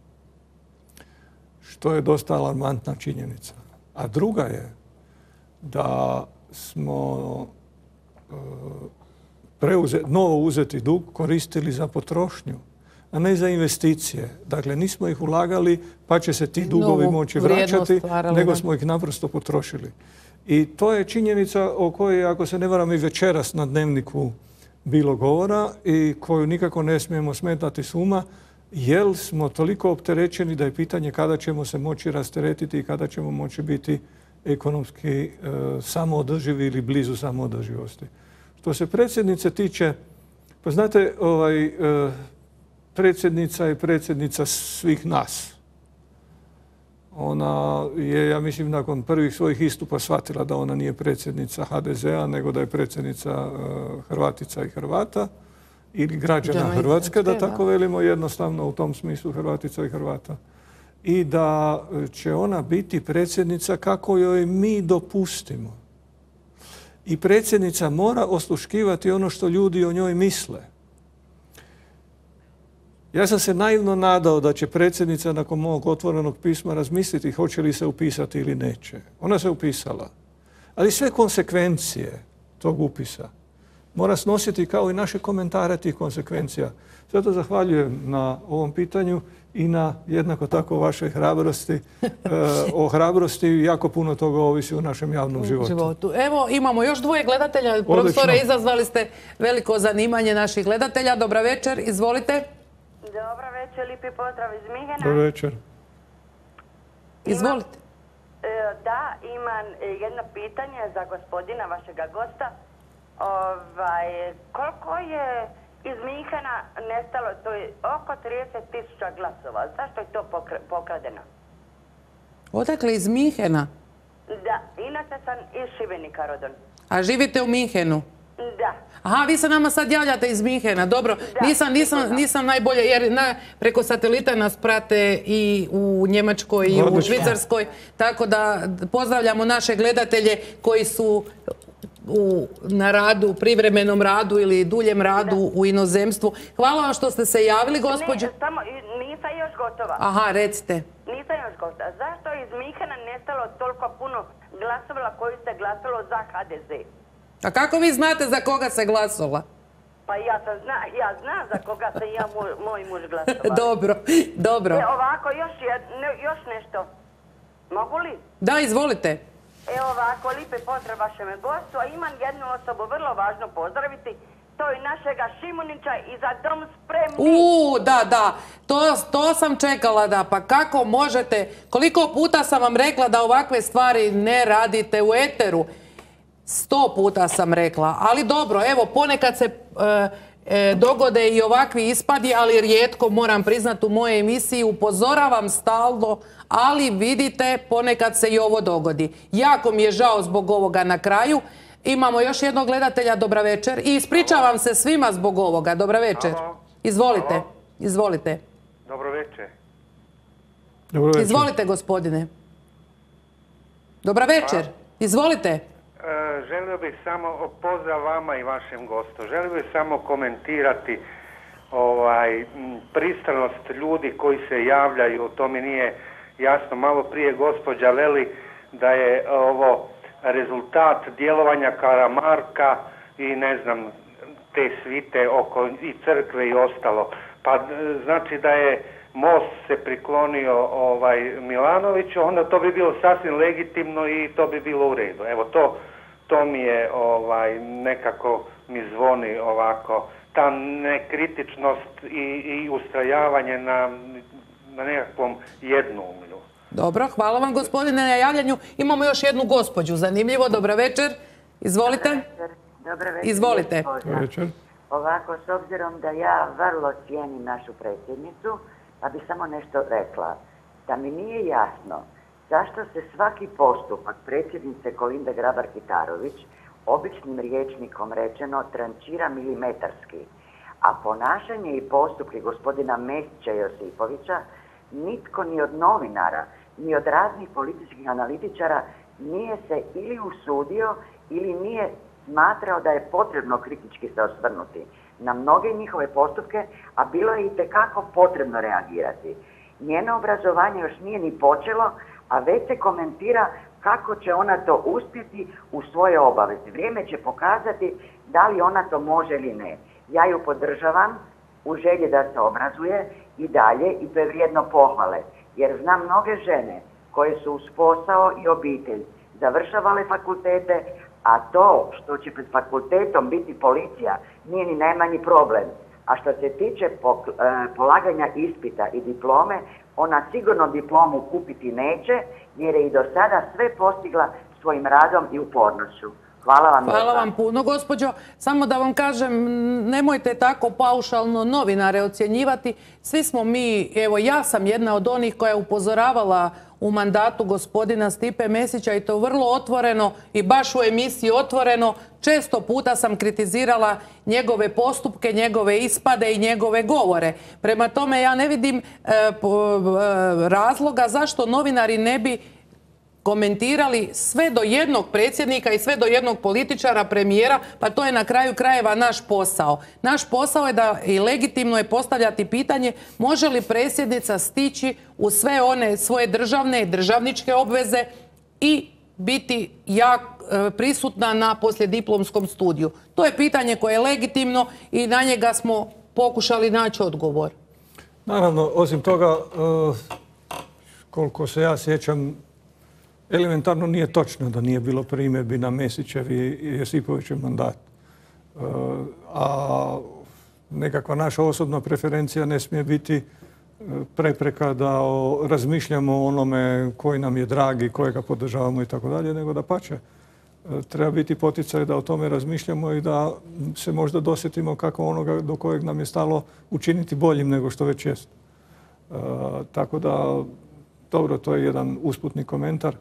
Što je dosta alarmantna činjenica. A druga je da smo preuze, novo uzeti dug koristili za potrošnju, a ne za investicije. Dakle, nismo ih ulagali pa će se ti dugovi Novu moći vraćati, stvarali, nego da. smo ih naprosto potrošili. I to je činjenica o kojoj, ako se ne varam, i večeras na Dnevniku bilo govora i koju nikako ne smijemo smetati s uma, jer smo toliko opterećeni da je pitanje kada ćemo se moći rasteretiti i kada ćemo moći biti ekonomski e, samoodrživi ili blizu samoodrživosti. Što se predsjednice tiče, pa znate, ovaj, e, predsjednica je predsjednica svih nas. Ona je, ja mislim, nakon prvih svojih istupa shvatila da ona nije predsjednica H D Z-a, nego da je predsjednica e, Hrvatica i Hrvata ili građana Hrvatske, da tako velimo, jednostavno u tom smislu Hrvatica i Hrvata. I da će ona biti predsjednica kako joj mi dopustimo. I predsjednica mora osluškivati ono što ljudi o njoj misle. Ja sam se naivno nadao da će predsjednica nakon mog otvorenog pisma razmisliti hoće li se upisati ili neće. Ona se upisala. Ali sve konsekvencije tog upisa mora snositi kao i naše komentare tih konsekvencija. Zato zahvaljujem na ovom pitanju i na jednako tako vašoj hrabrosti. E, o hrabrosti jako puno toga ovisi u našem javnom životu. životu. Evo, imamo još dvoje gledatelja. Profesore, izazvali ste veliko zanimanje naših gledatelja. Dobra večer, izvolite. Dobra večer, lipi pozdrav iz Mihena. Dobra večer. Izvolite. Da, imam jedno pitanje za gospodina, vašega gosta. Ovaj, koliko je iz Mihena nestalo? To je oko trideset tisuća glasova. Zašto je to pokradeno? Odakle iz Mihena? Da, inače sam iz Šibenika rodom. A živite u Mihenu? Da. Aha, vi se nama sad javljate iz Mihena, dobro. Da, nisam, nisam, nisam najbolje, jer na, preko satelita nas prate i u Njemačkoj i u Švicarskoj, tako da pozdravljamo naše gledatelje koji su u, na radu, privremenom radu ili duljem radu da. u inozemstvu. Hvala vam što ste se javili, gospođo. Ne, samo, nisam još gotova. Aha, recite. Nisam još gotova. Zašto iz Mihena nestalo toliko puno glasova koji se glasalo za H D Z? A kako vi znate za koga se glasala? Pa ja sam zna, ja znam za koga se ja moj, moj muž glasovali. Dobro, dobro. E, ovako, još, jed, ne, još nešto. Mogu li? Da, izvolite. E, ovako, lipe pozdrav vašeme gostu, a imam jednu osobu vrlo važno pozdraviti. To je našega Šimunića i za dom spremni. U, da, da. To, to sam čekala, da. Pa kako možete, koliko puta sam vam rekla da ovakve stvari ne radite u eteru? Sto puta sam rekla, ali dobro, evo, ponekad se e, e, dogode i ovakvi ispadi, ali rijetko, moram priznati, u mojoj emisiji upozoravam stalno, ali vidite, ponekad se i ovo dogodi. Jako mi je žao zbog ovoga na kraju. Imamo još jednog gledatelja, dobra večer, i ispričavam se svima zbog ovoga, dobra večer. Izvolite, Halo. izvolite. Dobro večer. Dobro večer. Izvolite, gospodine. Dobra večer, izvolite. E, želio bih samo, pozdrav vama i vašem gostu, želio bih samo komentirati ovaj, pristranost ljudi koji se javljaju, to mi nije jasno. Malo prije gospođa veli da je ovo rezultat djelovanja Karamarka i ne znam, te svite oko i crkve i ostalo. Pa znači da je Most se priklonio ovaj Milanoviću, onda to bi bilo sasvim legitimno i to bi bilo u redu. Evo to, to mi je ovaj nekako mi zvoni ovako, ta nekritičnost i, i ustrajavanje na, na nekakvom jednoumlju. Dobro, hvala vam gospodine na javljanju. Imamo još jednu gospođu, zanimljivo, dobra večer. Izvolite. Dobar večer. Izvolite. Dobar večer. Ovako, s obzirom da ja vrlo cijenim našu predsjednicu, pa bi samo nešto rekla. Da mi nije jasno zašto se svaki postupak predsjednice Kolinde Grabar-Kitarović, običnim rječnikom rečeno, trančira milimetarski, a ponašanje i postupke gospodina Mesića i Josipovića nitko ni od novinara, ni od raznih političkih analitičara nije se ili usudio ili nije smatrao da je potrebno kritički se osvrnuti na mnoge njihove postupke, a bilo je itekako potrebno reagirati. Njeno obrazovanje još nije ni počelo, a već se komentira kako će ona to uspjeti u svoje obaveze. Vrijeme će pokazati da li ona to može ili ne. Ja ju podržavam u želji da se obrazuje i dalje, i to je vrijedno pohvale, jer znam mnoge žene koje su uz posao i obitelj završavale fakultete, a to što će pred fakultetom biti policija nije ni najmanji problem. A što se tiče polaganja ispita i diplome, ona sigurno diplomu kupiti neće, jer je i do sada sve postigla svojim radom i upornošću. Hvala vam. Hvala vam puno, gospođo. Samo da vam kažem, nemojte tako paušalno novinare ocjenjivati. Svi smo mi, evo ja sam jedna od onih koja je upozoravala u mandatu gospodina Stipe Mesića i to vrlo otvoreno i baš u emisiji Otvoreno. Često puta sam kritizirala njegove postupke, njegove ispade i njegove govore. Prema tome ja ne vidim e, po, e, razloga zašto novinari ne bi komentirali sve do jednog predsjednika i sve do jednog političara, premijera, pa to je na kraju krajeva naš posao. Naš posao je da i legitimno je postavljati pitanje može li predsjednica stići u sve one svoje državne i državničke obveze i biti jak, prisutna na poslijediplomskom studiju. To je pitanje koje je legitimno i na njega smo pokušali naći odgovor. Naravno, osim toga, koliko se ja sjećam, elementarno nije točno da nije bilo primjedbi na Mesićev i Josipovićev mandat. A nekakva naša osobna preferencija ne smije biti prepreka da razmišljamo o onome koji nam je dragi, kojega podržavamo i tako dalje, nego da pače. Treba biti poticaj da o tome razmišljamo i da se možda dosjetimo kako onoga do kojeg nam je stalo učiniti boljim nego što već jest. Tako da, dobro, to je jedan usputni komentar.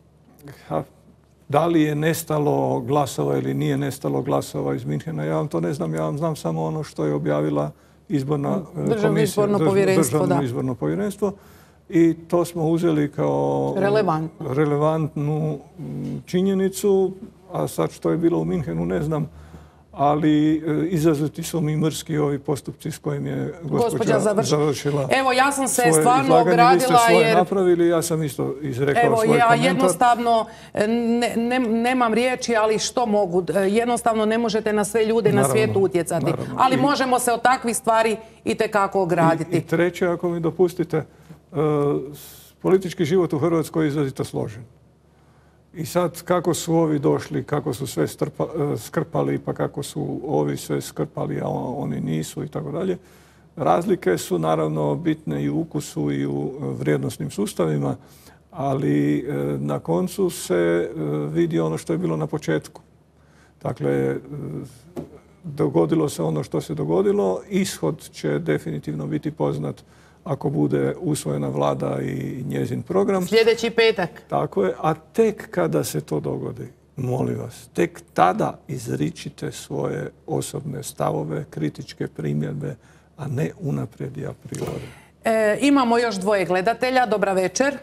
Da li je nestalo glasova ili nije nestalo glasova iz Minhena, ja vam to ne znam. Ja vam znam samo ono što je objavila izborna Državno izborno povjerenstvo, Državno izborno povjerenstvo. I to smo uzeli kao relevantno. relevantnu činjenicu, a sad što je bilo u Minhenu ne znam, ali izazvati su mi mrski ovi postupci s kojim je gospođa završila. Evo, ja sam se stvarno ogradila jer... Vi ste svoje napravili, ja sam isto izrekao svoj komentar. Evo, ja jednostavno ne, ne, nemam riječi, ali što mogu? Jednostavno ne možete na sve ljude naravno, na svijetu utjecati. Naravno. Ali I, možemo se od takvih stvari itekako ograditi. I, I treće, ako mi dopustite, uh, politički život u Hrvatskoj je izrazito složen. I sad kako su ovi došli, kako su sve strpa, skrpali, pa kako su ovi sve skrpali, a oni nisu i tako dalje. Razlike su naravno bitne i u ukusu i u vrijednosnim sustavima, ali na koncu se vidi ono što je bilo na početku. Dakle, dogodilo se ono što se dogodilo, ishod će definitivno biti poznat ako bude usvojena vlada i njezin program. Sljedeći petak. Tako je, a tek kada se to dogodi, molim vas, tek tada izričite svoje osobne stavove, kritičke primjedbe, a ne unaprijed i a priori. E, imamo još dvoje gledatelja. Dobra večer.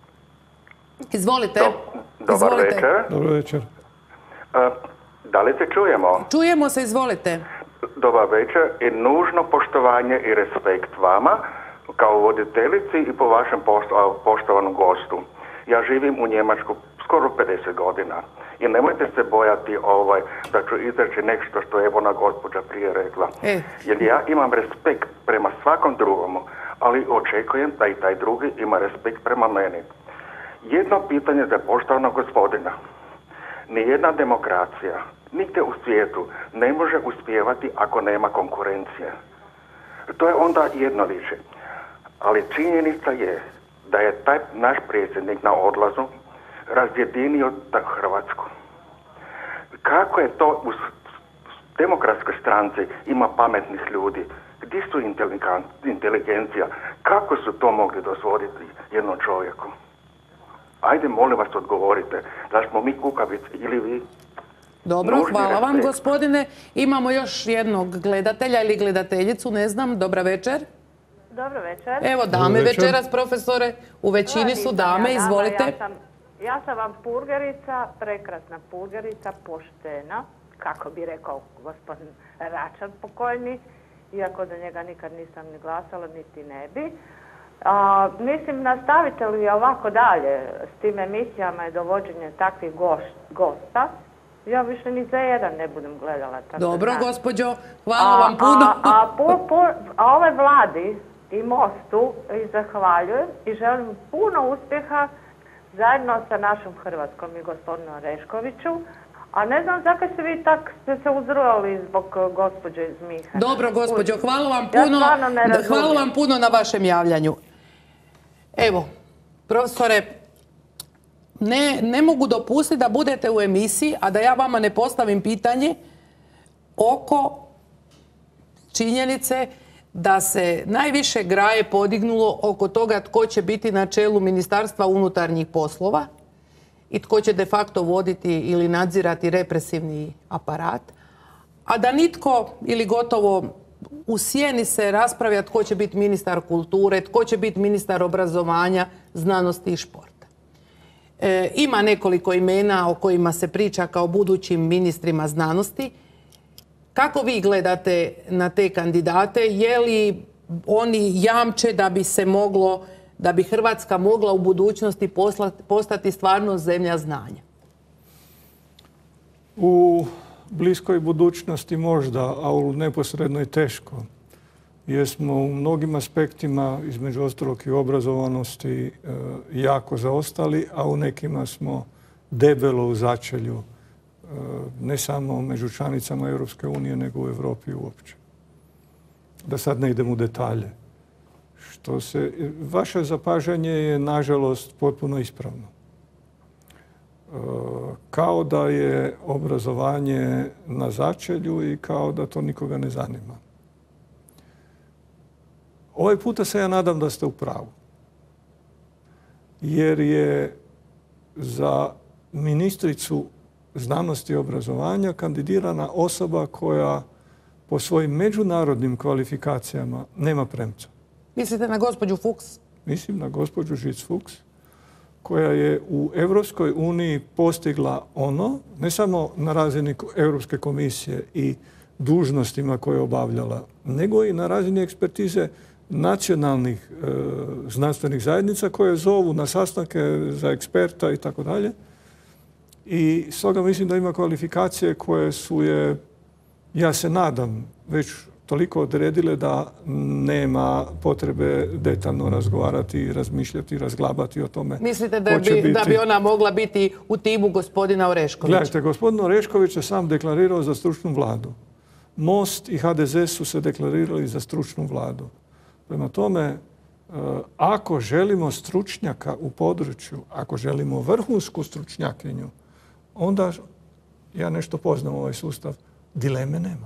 Izvolite. Do, dobar izvolite. večer. Dobar večer. Uh, da li se čujemo? Čujemo se, izvolite. Dobar večer i nužno poštovanje i respekt vama kao voditeljici i po vašem poštovanom gostu. Ja živim u Njemačku skoro pedeset godina i nemojte se bojati ovaj, da ću izreći nešto što je ona gospođa prije rekla. E. Jer ja imam respekt prema svakom drugomu, ali očekujem da i taj drugi ima respekt prema meni. Jedno pitanje za poštovanog gospodina. Nijedna demokracija nigdje u svijetu ne može uspijevati ako nema konkurencije. To je onda jedno više. Ali činjenica je da je taj naš predsjednik na odlazu razjedinio Hrvatsku. Kako je to u demokratskoj stranci ima pametnih ljudi? Gdje su inteligencija? Kako su to mogli dozvoliti jednom čovjeku? Ajde, molim vas, odgovorite. Da smo mi kukavici ili vi? Dobro, Nužni hvala vam, respekt. gospodine. Imamo još jednog gledatelja ili gledateljicu, ne znam. Dobra večer. Dobro večer. Evo, dame večeras, profesore. U većini su dame, izvolite. Ja sam, ja sam vam purgerica, prekrasna purgerica, poštena, kako bi rekao gospodin Račan pokojni, iako da njega nikad nisam ni glasala, niti ne bi. A, mislim, nastavite li ovako dalje s tim emisijama i dovođenje takvih goš, gosta, ja više ni za jedan ne budem gledala. Tako Dobro, znači. gospođo, hvala vam puno. A, a, a, pu, pu, a ove vladi i Mostu i zahvaljujem i želim puno uspjeha zajedno sa našom Hrvatskom i gospodinu Oreškoviću. A ne znam zakaj se vi tak ste se uzrujali zbog gospođe iz Mihana. Dobro, gospođo, hvala vam Ja puno. stvarno ne razumijem. Hvala vam puno na vašem javljanju. Evo, profesore, ne, ne mogu dopustiti da budete u emisiji, a da ja vama ne postavim pitanje oko činjenice da se najviše graje podignulo oko toga tko će biti na čelu Ministarstva unutarnjih poslova i tko će de facto voditi ili nadzirati represivni aparat, a da nitko ili gotovo u sjeni se raspravlja tko će biti ministar kulture, tko će biti ministar obrazovanja, znanosti i športa. E, ima nekoliko imena o kojima se priča kao budućim ministrima znanosti. Kako vi gledate na te kandidate? Je li oni jamče da bi se moglo, da bi Hrvatska mogla u budućnosti poslati, postati stvarno zemlja znanja? U bliskoj budućnosti možda, a u neposrednoj teško. Jer smo u mnogim aspektima, između ostalog i obrazovanosti, jako zaostali, a u nekima smo debelo u začelju. Ne samo među članicama Europske unije, nego u Europi uopće. Da sad ne idem u detalje. Što se, vaše zapažanje je, nažalost, potpuno ispravno. Kao da je obrazovanje na začelju i kao da to nikoga ne zanima. Ovaj puta se ja nadam da ste u pravu. Jer je za ministricu znanosti i obrazovanja kandidirana osoba koja po svojim međunarodnim kvalifikacijama nema premca. Mislite na gospođu Fuchs? Mislim na gospođu Žic-Fuchs, koja je u Europskoj uniji postigla ono, ne samo na razini Europske komisije i dužnostima koje je obavljala, nego i na razini ekspertize nacionalnih e, znanstvenih zajednica koje zovu na sastanke za eksperta i tako dalje. I stoga mislim da ima kvalifikacije koje su je, ja se nadam, već toliko odredile da nema potrebe detaljno razgovarati, razmišljati, razglabati o tome. Mislite da bi, biti... da bi ona mogla biti u timu gospodina Oreškovića? Gledajte, gospodin Orešković je sam deklarirao za stručnu vladu. Most i H D Z su se deklarirali za stručnu vladu. Prema tome, ako želimo stručnjaka u području, ako želimo vrhunsku stručnjakinju, onda, ja nešto poznam ovaj sustav, dileme nema.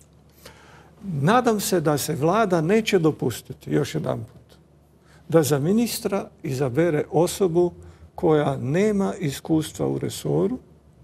Nadam se da se vlada neće dopustiti, još jedan put, da za ministra izabere osobu koja nema iskustva u resoru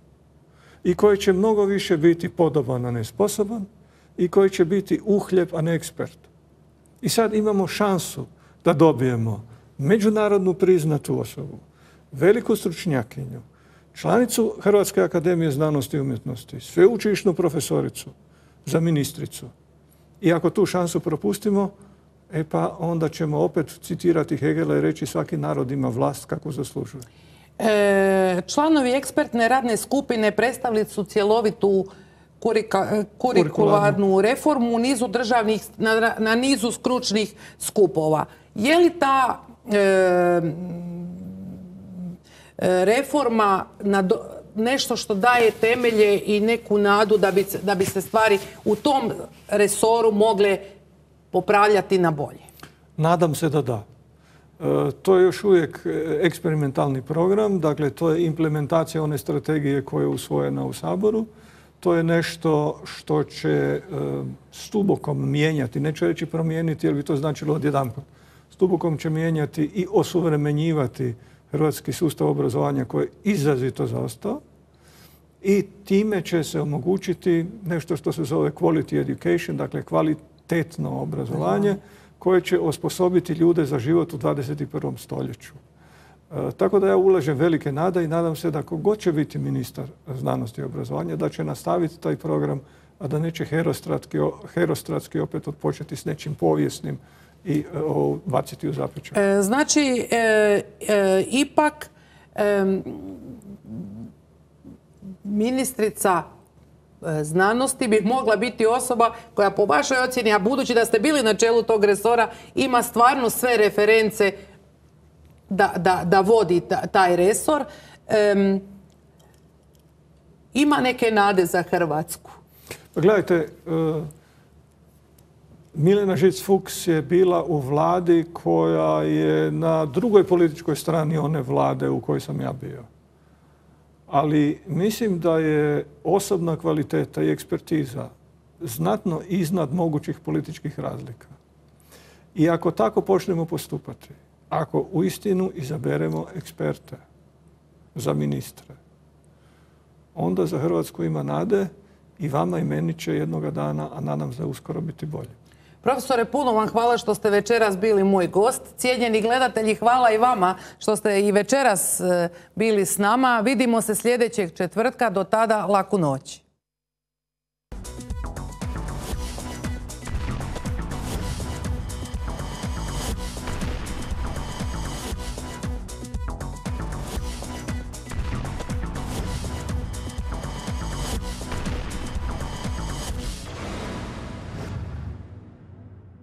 i koji će mnogo više biti podoban, a ne sposoban, i koji će biti uhljeb, a ne ekspert. I sad imamo šansu da dobijemo međunarodnu priznatu osobu, veliku stručnjakinju, članicu Hrvatske akademije znanosti i umjetnosti, sveučilišnu profesoricu za ministricu. I ako tu šansu propustimo, e pa onda ćemo opet citirati Hegela i reći svaki narod ima vlast kako zaslužuje. E, članovi ekspertne radne skupine predstavili su cjelovitu kurika, kurikularnu reformu u nizu državnih, na, na nizu stručnih skupova. Je li ta e, reforma na do, nešto što daje temelje i neku nadu da bi, da bi se stvari u tom resoru mogle popravljati na bolje? Nadam se da da. E, to je još uvijek eksperimentalni program, dakle to je implementacija one strategije koja je usvojena u Saboru. To je nešto što će e, stubokom mijenjati, neću reći promijeniti jer bi to značilo odjedanput. Stubokom će mijenjati i osuvremenjivati hrvatski sustav obrazovanja koji je izrazito zaostao i time će se omogućiti nešto što se zove quality education, dakle kvalitetno obrazovanje koje će osposobiti ljude za život u dvadeset prvom stoljeću. E, tako da ja ulažem velike nade i nadam se da kogod će biti ministar znanosti i obrazovanja da će nastaviti taj program, a da neće herostratski, herostratski opet odpočeti s nečim povijesnim i o, baciti u zapećak. E, znači, e, e, ipak e, ministrica znanosti bi mogla biti osoba koja po vašoj ocjeni, a budući da ste bili na čelu tog resora, ima stvarno sve reference da, da, da vodi ta, taj resor. E, ima neke nade za Hrvatsku? Gledajte, Milena Žic-Fuchs je bila u vladi koja je na drugoj političkoj strani one vlade u kojoj sam ja bio. Ali mislim da je osobna kvaliteta i ekspertiza znatno iznad mogućih političkih razlika. I ako tako počnemo postupati, ako uistinu izaberemo eksperte za ministre, onda za Hrvatsku ima nade i vama i meni će jednoga dana, a nadam se uskoro biti bolje. Profesore, puno vam hvala što ste večeras bili moj gost. Cijenjeni gledatelji, hvala i vama što ste i večeras bili s nama. Vidimo se sljedećeg četvrtka. Do tada, laku noć.